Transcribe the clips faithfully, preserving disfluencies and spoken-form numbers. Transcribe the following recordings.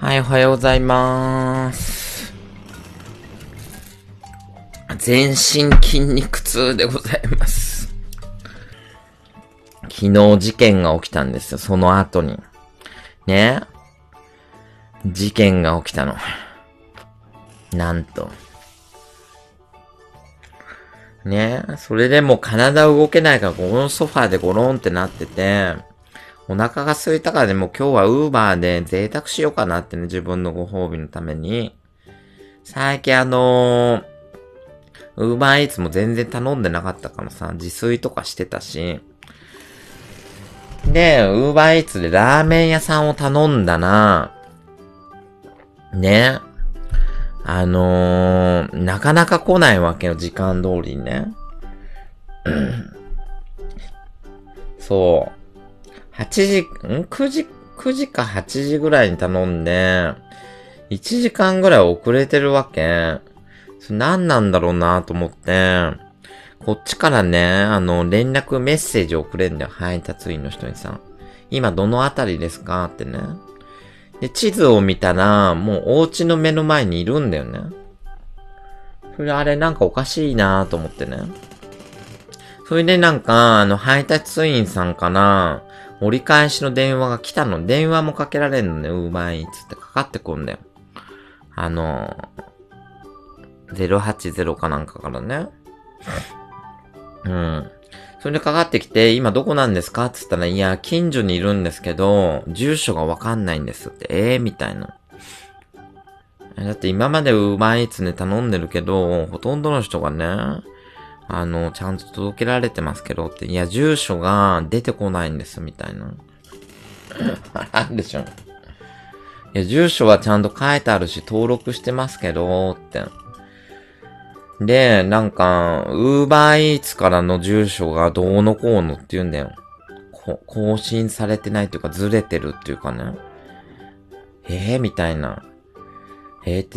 はい、おはようございます。全身筋肉痛でございます。昨日事件が起きたんですよ、その後に。ね。事件が起きたの。なんと。ね。それでもう体動けないから、このソファーでゴロンってなってて、お腹が空いたからね、もう今日はウーバーで贅沢しようかなってね、自分のご褒美のために。最近あのー、ウーバーイーツも全然頼んでなかったからさ、自炊とかしてたし。で、ウーバーイーツでラーメン屋さんを頼んだな。ね。あのー、なかなか来ないわけよ、時間通りにね。そう。はちじ、ん ?く 時、くじかはちじぐらいに頼んで、いちじかんぐらい遅れてるわけ。それ何なんだろうなと思って、こっちからね、あの、連絡メッセージ送れんだよ、配達員の人にさ。今どのあたりですかってね。で、地図を見たら、もうお家の目の前にいるんだよね。それあれなんかおかしいなと思ってね。それでなんか、あの、配達員さんから、折り返しの電話が来たの。電話もかけられんのね、ウーバーイーツってかかってくんだよ。あの、ゼロはちゼロかなんかからね。うん。それでかかってきて、今どこなんですかって言ったら、いや、近所にいるんですけど、住所がわかんないんですって。ええー、みたいな。だって今までウーバーイーツね頼んでるけど、ほとんどの人がね、あの、ちゃんと届けられてますけどって、いや、住所が出てこないんです、みたいな。あるでしょ。いや、住所はちゃんと書いてあるし、登録してますけど、って。で、なんか、ウーバーイーツからの住所がどうのこうのって言うんだよ。こ更新されてないというか、ずれてるっていうかね。えー、みたいな。えー、って、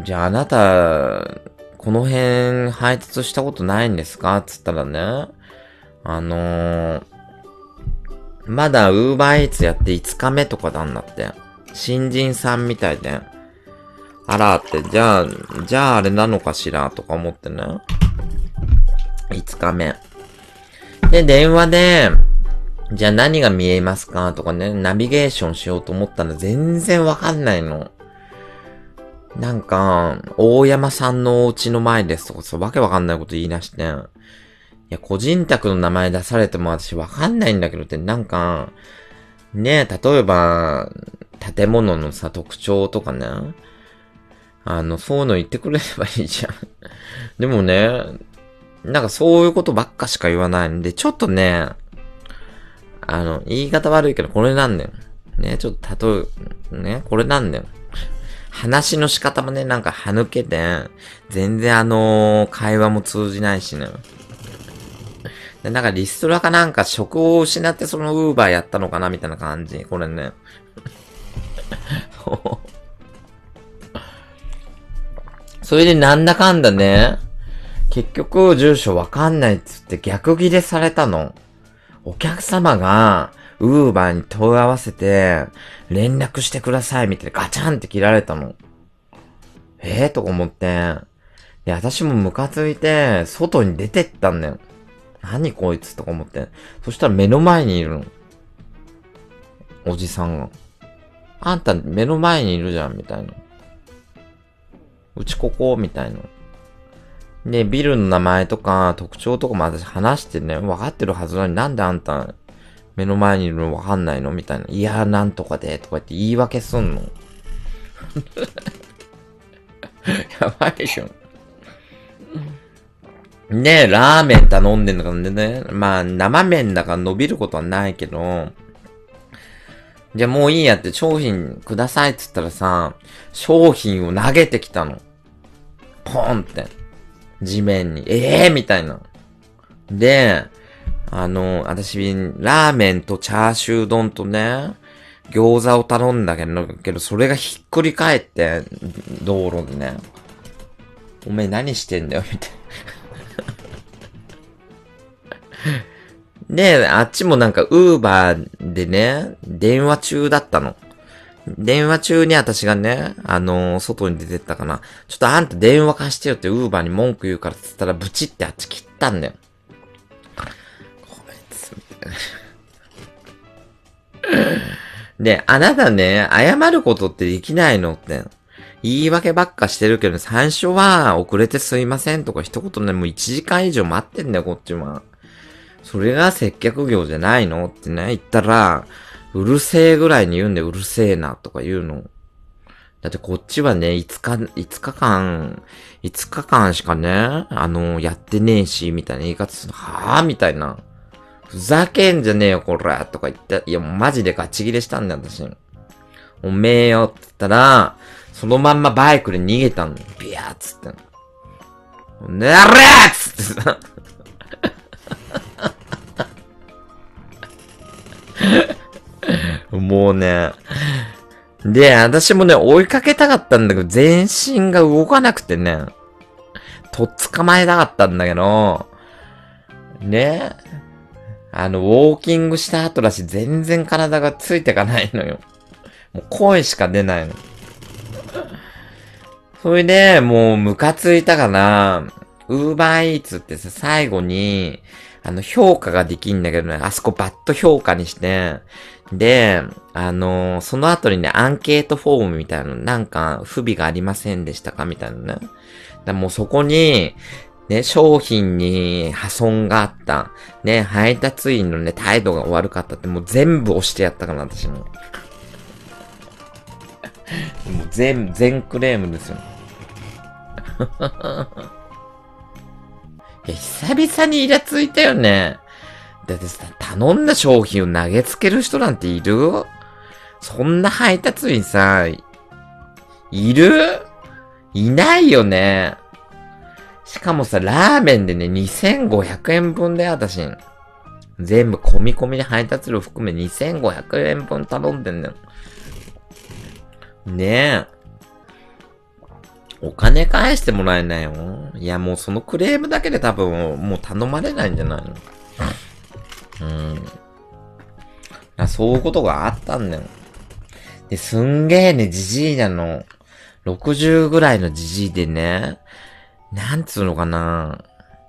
じゃああなた、この辺配達したことないんですかつったらね。あのー、まだウーバーイーツやっていつかめとかなんだって。新人さんみたいで。あらって、じゃあ、じゃああれなのかしらとか思ってね。いつかめ。で、電話で、じゃあ何が見えますかとかね、ナビゲーションしようと思ったら全然わかんないの。なんか、大山さんのお家の前ですとかさ、わけわかんないこと言い出して、いや、個人宅の名前出されても私わかんないんだけどって、なんか、ねえ、例えば、建物のさ、特徴とかね、あの、そういうの言ってくれればいいじゃん。でもね、なんかそういうことばっかしか言わないんで、ちょっとね、あの、言い方悪いけどこれなんだよ。ね、ちょっと例え、ね、これなんだよ。話の仕方もね、なんか歯抜けて、全然あのー、会話も通じないしね。で、なんかリストラかなんか職を失ってそのウーバーやったのかなみたいな感じ。これね。それでなんだかんだね、結局住所わかんないっつって逆ギレされたの。お客様が、ウーバーに問い合わせて、連絡してくださいみたいなガチャンって切られたの。えー、とか思って。で、私もムカついて、外に出てったんだよ。何こいつとか思って。そしたら目の前にいるの。おじさんが。あんた目の前にいるじゃん、みたいな。うちここみたいな。で、ビルの名前とか特徴とかも私話してね、分かってるはずなのになんであんた目の前にいるの分かんないのみたいな。いや、なんとかで、とか言って言い訳すんの。やばいでしょ。ねえ、ラーメン頼んでんだからね。まあ、生麺だから伸びることはないけど、じゃあもういいやって商品くださいって言ったらさ、商品を投げてきたの。ポンって。地面に。ええー、みたいな。で、あの、私、ラーメンとチャーシュー丼とね、餃子を頼んだけど、けどそれがひっくり返って、道路でね。おめえ何してんだよ、みたいな。で、あっちもなんか、ウーバーでね、電話中だったの。 電話中に私がね、あのー、外に出てったかな。ちょっとあんた電話貸してよってウーバーに文句言うからって言ったらブチってあっち切ったんだよ。こいつ、みたいな。で、あなたね、謝ることってできないのって。言い訳ばっかしてるけど、最初は遅れてすいませんとか一言ね、もういちじかん以上待ってんだよ、こっちは。それが接客業じゃないのってね、言ったら、うるせえぐらいに言うんでうるせえなとか言うの。だってこっちはね、いつか、いつかかん、いつかかんしかね、あの、やってねえし、みたいな言い方するの。はぁみたいな。ふざけんじゃねえよ、こらとか言って、いや、もうマジでガチ切れしたんだよ、私。おめえよって言ったら、そのまんまバイクで逃げたの。ビヤーっつって。ねやれーっつってさ。もうね。で、私もね、追いかけたかったんだけど、全身が動かなくてね。とっ捕まえたかったんだけど、ね。あの、ウォーキングした後だし、全然体がついてかないのよ。もう声しか出ないの。それで、もうムカついたから、ウーバーイーツってさ、最後に、あの、評価ができんだけどね、あそこバッと評価にして、で、あのー、その後にね、アンケートフォームみたいなの、なんか、不備がありませんでしたかみたいなね。だもうそこに、ね、商品に破損があった。ね、配達員のね、態度が悪かったって、もう全部押してやったから、私も。もう全、全クレームですよ。いや、久々にイラついたよね。だってさ、頼んだ商品を投げつける人なんている？そんな配達員さ、いる？いないよね。しかもさ、ラーメンでね、にせんごひゃくえんぶんだよ、私。全部込み込みで配達料含めにせんごひゃくえんぶん頼んでんだよ。ねえ。お金返してもらえないよ。いや、もうそのクレームだけで多分、もう頼まれないんじゃないの？うん。あ、そういうことがあったんだよ。で、すんげえね、じじいなの。ろくじゅうぐらいのじじいでね、なんつうのかな。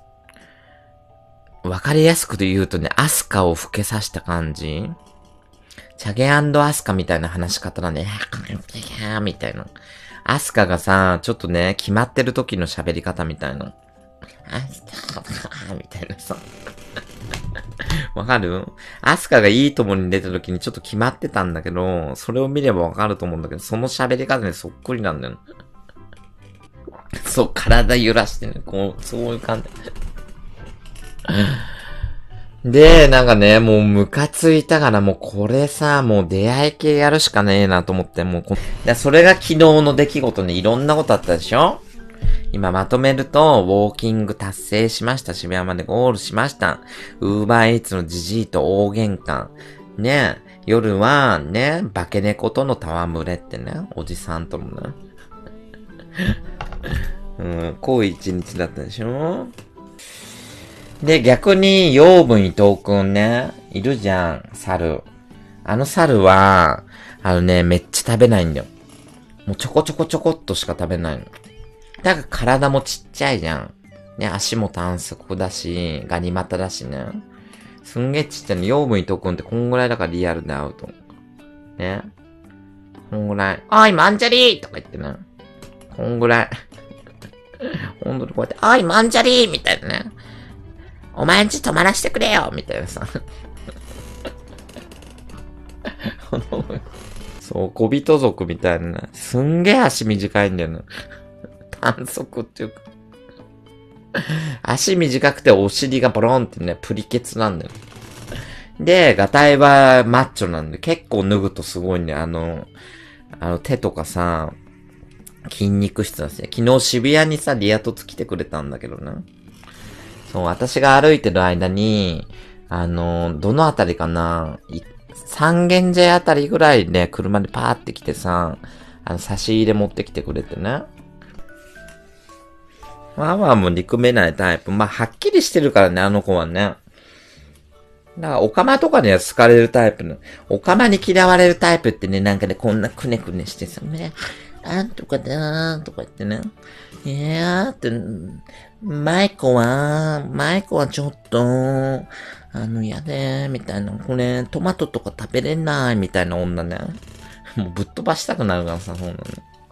わかりやすく言うとね、アスカを老けさした感じ。チャゲ&アスカみたいな話し方なんで、みたいな。アスカがさ、ちょっとね、決まってる時の喋り方みたいな。アスカみたいなさ。わかる？アスカがいいともに出た時にちょっと決まってたんだけど、それを見ればわかると思うんだけど、その喋り方にそっくりなんだよ。そう、体揺らしてね、こう、そういう感じ。で、なんかね、もうムカついたからもうこれさ、もう出会い系やるしかねえなと思って、もうこ、でそれが昨日の出来事にいろんなことあったでしょ？今まとめると、ウォーキング達成しました。渋谷までゴールしました。ウーバーイーツのジジイと大喧嘩。ね、夜はね、化け猫との戯れってね、おじさんとのね。うん、濃い一日だったでしょ？で、逆に、養分伊藤くんね、いるじゃん、猿。あの猿は、あのね、めっちゃ食べないんだよ。もうちょこちょこちょこっとしか食べないの。だから体もちっちゃいじゃん。ね、足も短足だし、ガニ股だしね。すんげえちっちゃいの。養分伊藤くんってこんぐらいだからリアルで会うと。ね。こんぐらい。おい、マンジャリーとか言ってね。こんぐらい。ほんとにこうやって、おい、マンジャリーみたいなね。お前んち泊まらせてくれよみたいなさ。そう、小人族みたいな。すんげえ足短いんだよな。短足っていうか。足短くてお尻がボロンってね、プリケツなんだよ。で、ガタイはマッチョなんで、結構脱ぐとすごいね、あの、あの手とかさ、筋肉質なんですね。昨日渋谷にさ、リア凸来てくれたんだけどね。そう、私が歩いてる間に、あの、どのあたりかな、三軒茶屋あたりぐらいで車でパーって来てさ、あの、差し入れ持ってきてくれてね。ワンワンも憎めないタイプ。まあ、はっきりしてるからね、あの子はね。 だから、オカマとかには好かれるタイプの。オカマに嫌われるタイプってね、なんかね、こんなくねくねしてさ、ね、なんとかだーとか言ってね。いやーって、マイコは、マイコはちょっと、あの、やでー、みたいな。これ、トマトとか食べれない、みたいな女ね。もうぶっ飛ばしたくなるからさ、そうなの。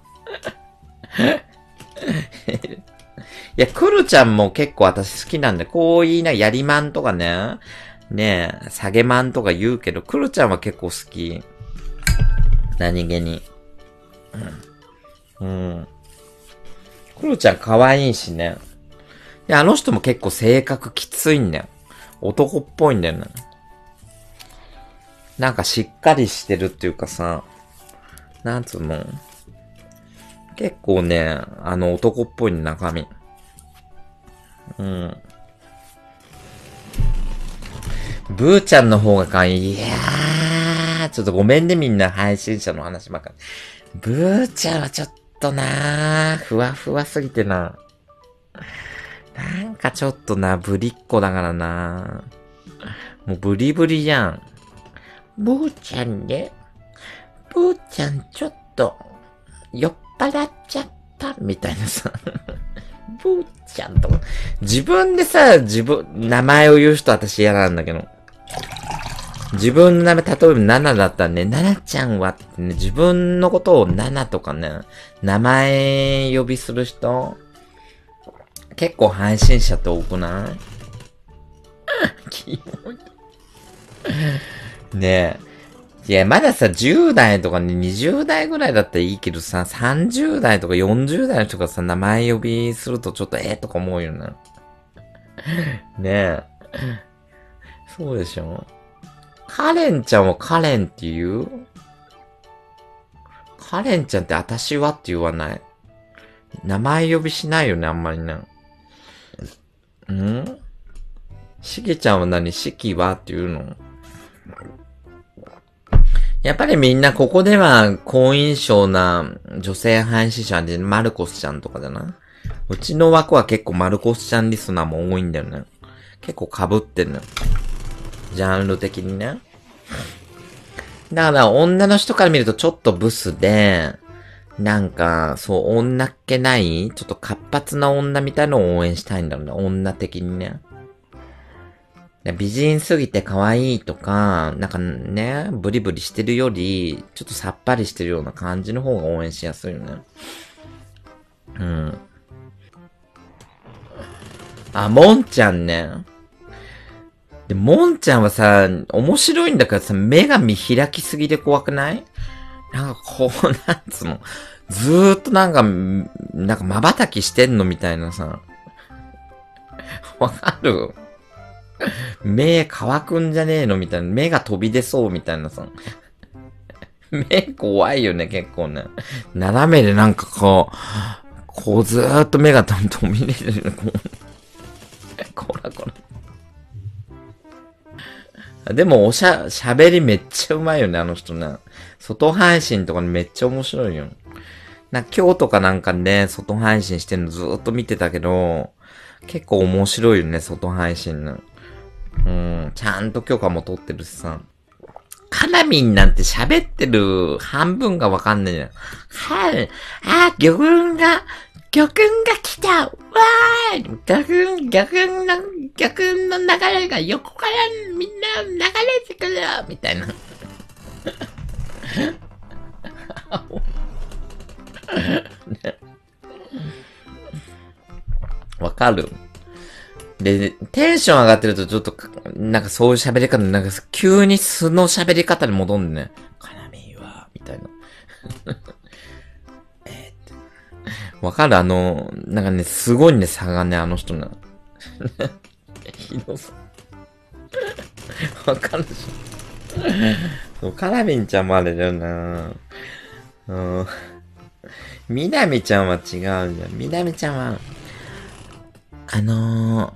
いや、クルちゃんも結構私好きなんで、こう言いな、やりまんとかね。ねえ、下げまんとか言うけど、クルちゃんは結構好き。何気に。うん。うん。クルちゃん可愛いしね。いや、あの人も結構性格きついんだよ。男っぽいんだよね。なんかしっかりしてるっていうかさ、なんつうの。結構ね、あの男っぽい中身。うん。ブーちゃんの方が可愛い。いやー、ちょっとごめんねみんな配信者の話ばっかり。ブーちゃんはちょっとなー、ふわふわすぎてな。なんかちょっとな、ぶりっ子だからな。もうブリブリじゃん。ブーちゃんね。ブーちゃんちょっと、酔っ払っちゃったみたいなさ。ブーちゃんとか。自分でさ、自分、名前を言う人私嫌なんだけど。自分の名前、例えばナナだったらね、ナナちゃんはってね、自分のことをナナとかね、名前呼びする人、結構配信者って多くないキモい。ねえ。いや、まださ、じゅう代とかね、にじゅう代ぐらいだったらいいけどさ、さんじゅう代とかよんじゅう代の人がさ、名前呼びするとちょっとええー、とか思うよね。ねえ。そうでしょ。カレンちゃんはカレンって言う？カレンちゃんって私はって言わない？名前呼びしないよね、あんまりね。ん？しげちゃんは何？しきはって言うの？やっぱりみんなここでは好印象な女性配信者でマルコスちゃんとかだな。うちの枠は結構マルコスちゃんリスナーも多いんだよね。結構被ってるの。ジャンル的にね。だから女の人から見るとちょっとブスで、なんか、そう、女っ気ない、ちょっと活発な女みたいのを応援したいんだろうね。女的にね。美人すぎて可愛いとか、なんかね、ブリブリしてるより、ちょっとさっぱりしてるような感じの方が応援しやすいよね。うん。あ、もんちゃんね。で、もんちゃんはさ、面白いんだからさ、目が見開きすぎで怖くない？なんかこう、なんつうの。ずーっとなんか、なんか瞬きしてんのみたいなさ。わかる？目乾くんじゃねえのみたいな。目が飛び出そうみたいなさ。目怖いよね、結構ね。斜めでなんかこう、こうずーっと目が飛び出てる。こうこらこら。でも、おしゃ、喋りめっちゃうまいよね、あの人ね。外配信とかめっちゃ面白いよ。な、今日とかなんかね、外配信してんのずーっと見てたけど、結構面白いよね、外配信の。うん、ちゃんと許可も取ってるしさ。カナミンなんて喋ってる半分がわかんないじゃん。はい。あ、魚群が、魚群が来たわーい魚群、魚群の、魚群の流れが横からみんな流れてくるよみたいな。わかる？で、テンション上がってるとちょっと、なんかそういう喋り方、なんか急に素の喋り方に戻んね。カナミは、みたいな。えー、わかる？あの、なんかね、すごいね、差がね、あの人な。ひどさ。わかるでしょ。そう、カナミンちゃんもあれだよな。うん。みなみちゃんは違うじゃん。みなみちゃんは、あのー、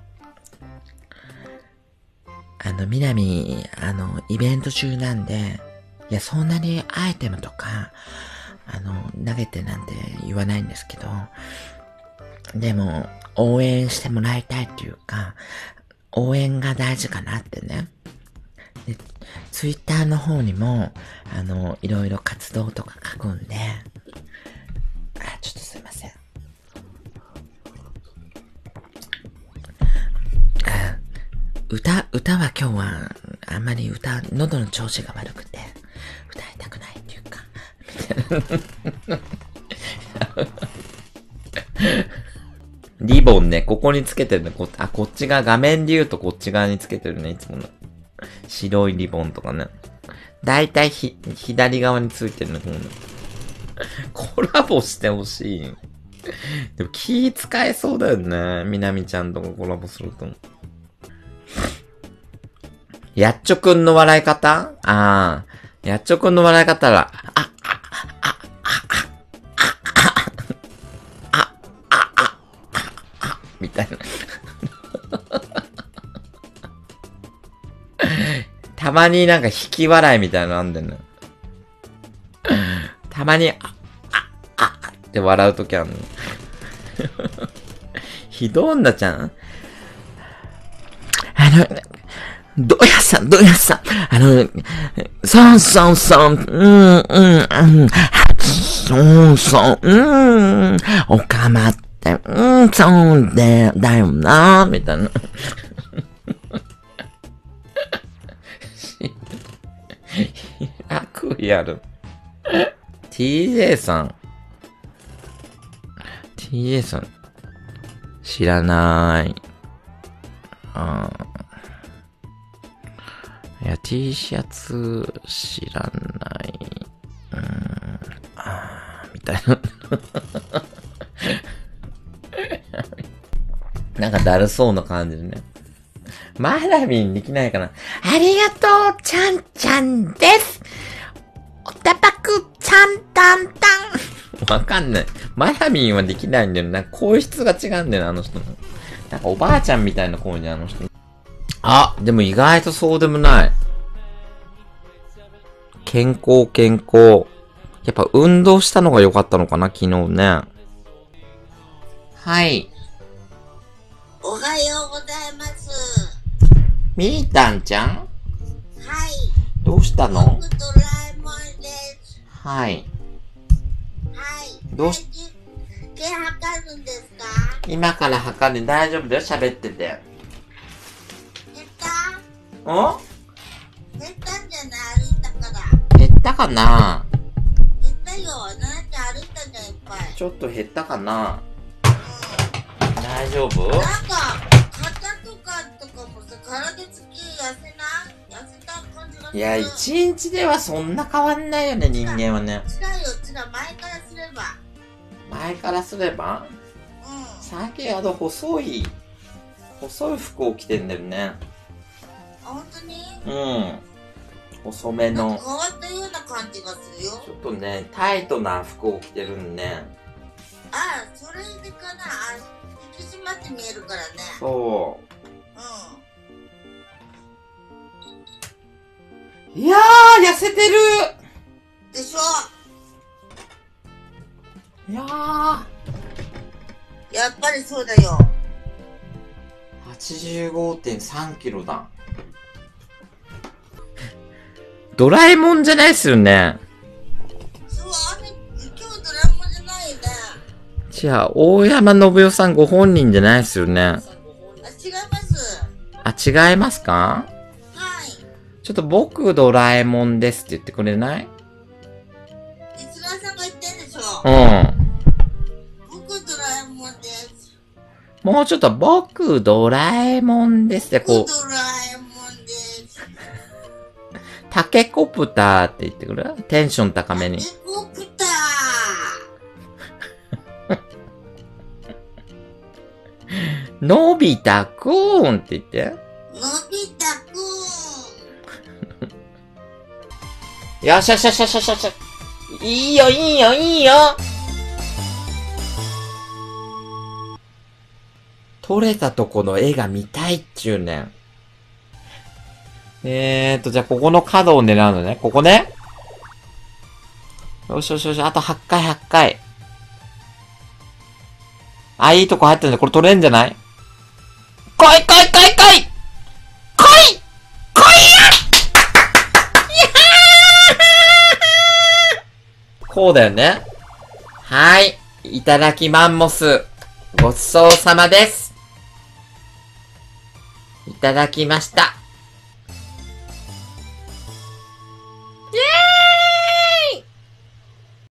あの、みなみ、あの、イベント中なんで、いや、そんなにアイテムとか、あの、投げてなんて言わないんですけど、でも、応援してもらいたいっていうか、応援が大事かなってね。 で、ツイッターの方にも、あの、いろいろ活動とか書くんで、あ、ちょっとすいません。あ、歌、歌は今日は、あんまり歌、喉の調子が悪くて、歌いたくないっていうか、みたいな。リボンね、ここにつけてるね。こあ、こっち側、画面で言うとこっち側につけてるね、いつもの。白いリボンとかね。だいたいひ、左側についてるね、このコラボしてほしい。でも気使えそうだよね。みなみちゃんとかコラボすると。やっちょくんの笑い方ああ。やっちょくんの笑い方は、あ、あ、あ、あ、あ、あ、あ、あ、あ、みたいな。たまになんか引き笑いみたいなのあんだよね。たまに、あ、あ、あ、って笑うときあるの。ひどんだちゃんあの、どやさん、どやさん、あの、そうそうそう、うん、うん、うん、そうそう、うん、おかまって、うん、そうで、だよな、みたいな。悪意ある。ティージェー さん。ティージェー さん。知らない。あいや、T シャツ知らない。うーん。あー、みたいな。なんかだるそうな感じでね。マラミンできないかな。ありがとう、ちゃんちゃんです。おたぱく、ちゃんたんたん。わかんない。マラミンはできないんだよ。なんか声質が違うんだよな、あの人の。なんかおばあちゃんみたいな声にあの人。あ、でも意外とそうでもない。健康、健康。やっぱ運動したのが良かったのかな、昨日ね。はい。 おはようございます。 みーたんちゃん？ はい。 どうしたの？ 僕ドラえもんです。 はい。 はい。 どうし、 毛測るんですか？ 今から測る大丈夫だよ、喋ってて。 減ったお？ 減ったんじゃない歩いたから。 減ったかな？ 減ったよ。ななちゃん歩いたんじゃん、いっぱい。 ちょっと減ったかな？ うん。 大丈夫？ なんか、肩とかとかもさ、体つき痩せない痩せた感じがする。 いや、一日ではそんな変わんないよね、人間はね。 違うよ、違う。前からすれば。 前からすれば？ うん。 最近あの細い、細い服を着てんだよね。 あ、本当に？ うん。細めの。 なんか変わったような感じがするよ。 ちょっとね、タイトな服を着てるんね。 ああ、それでかな。あ、引き締まって見えるからね。 そう。 うん。 いやー、痩せてるでしょ？ いやー。 やっぱりそうだよ。 はちじゅうごてんさんキロだ。ドラえもんじゃないっすよね。 そう、雨、今日ドラえもんじゃないよね。 じゃあ、大山信代さんご本人じゃないっすよね。 あ、違います。 あ、違いますか？ はい。 ちょっと僕ドラえもんですって言ってくれない？ リスナーさんが言ってんでしょ。 うん。 僕ドラえもんです。 もうちょっと僕ドラえもんですってこう。 僕ドラえもんです。 タケコプターって言ってくれる？テンション高めに。 タケコプター。のび太くーんって言って。 のび太くん。よしよしよしよしよしよし。いいよいいよいいよ。撮れたとこの絵が見たいっちゅうねん。えーと、じゃあここの角を狙うのね。ここね。よしよしよし、あとはちかいはちかい。あ、いいとこ入ってるんで、これ取れんじゃない？来い来い来い来い来い来いやこうだよね。はい。いただきマンモス。ごちそうさまです。いただきました。